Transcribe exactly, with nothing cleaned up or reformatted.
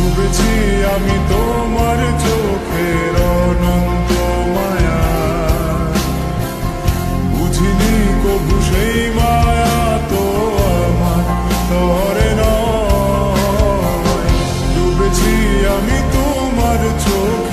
ডুবেছি আমি তোমার চোখের অনন্ত মায়া, বুঝিনি কবু সেই মায়া তো আমার তরে নয়। ডুবেছি আমি তোমার চোখ